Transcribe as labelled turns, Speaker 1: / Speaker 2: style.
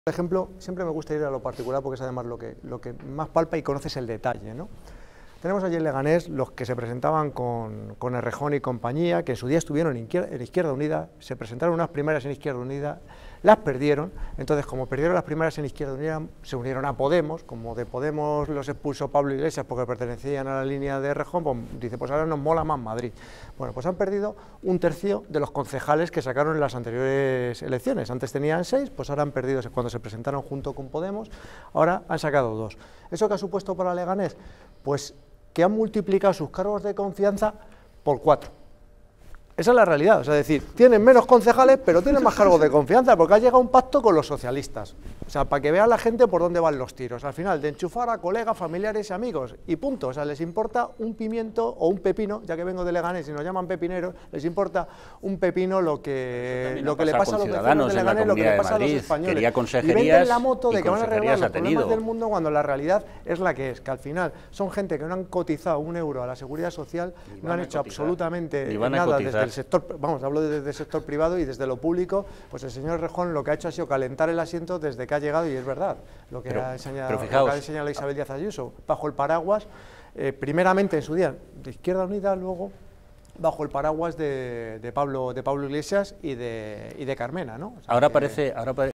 Speaker 1: Por ejemplo, siempre me gusta ir a lo particular porque es además lo que más palpa y conoces el detalle, ¿no? Tenemos allí en Leganés los que se presentaban con Errejón y compañía, que en su día estuvieron en Izquierda Unida, se presentaron unas primarias en Izquierda Unida, las perdieron. Entonces, como perdieron las primarias en Izquierda Unida, se unieron a Podemos. Como de Podemos los expulsó Pablo Iglesias porque pertenecían a la línea de Errejón, pues dice, pues ahora nos mola más Madrid. Bueno, pues han perdido un tercio de los concejales que sacaron en las anteriores elecciones. Antes tenían 6, pues ahora han perdido, cuando se presentaron junto con Podemos, ahora han sacado 2. ¿Eso qué ha supuesto para Leganés? Pues que han multiplicado sus cargos de confianza por 4. Esa es la realidad, o sea, es decir, tienen menos concejales, pero tienen más cargos de confianza, porque ha llegado un pacto con los socialistas. O sea, para que vea la gente por dónde van los tiros. Al final, de enchufar a colegas, familiares y amigos, y punto. O sea, les importa un pimiento o un pepino, ya que vengo de Leganés y nos llaman pepineros, les importa un pepino lo que le pasa a los vecinos de Leganés, lo que le pasa a los españoles. Y venden la moto de que van a arreglar los problemas del mundo cuando la realidad es la que es, que al final son gente que no han cotizado un euro a la seguridad social, no han hecho absolutamente nada desde el sector, vamos, hablo desde el sector privado y desde lo público. Pues el señor Errejón lo que ha hecho ha sido calentar el asiento desde que ha llegado, y es verdad lo que ha enseñado Isabel Díaz Ayuso, bajo el paraguas, primeramente en su día de Izquierda Unida, luego bajo el paraguas de Pablo Iglesias y de Carmena, ¿no? O sea,
Speaker 2: ahora parece